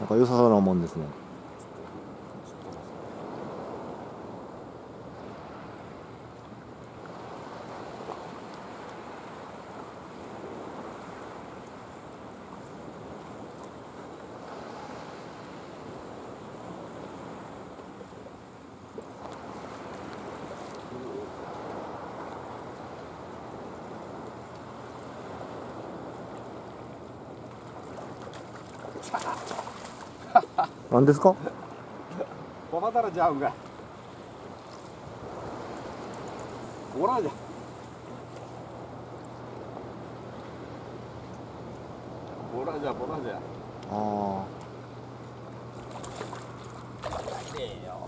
なんか良さそうなもんですね。何ですか？ ボラだらじゃうんが。ボラじゃ。ボラじゃ、ボラじゃ。 ああ。 いいよ。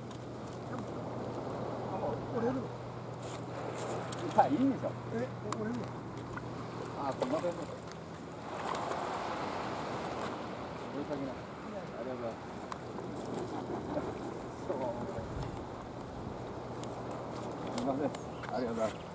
折れるの？ いや、いいでしょ。 折れるの？ あ、すみません。追いかけな。ありがとうございます。すみません。ありがとうございます。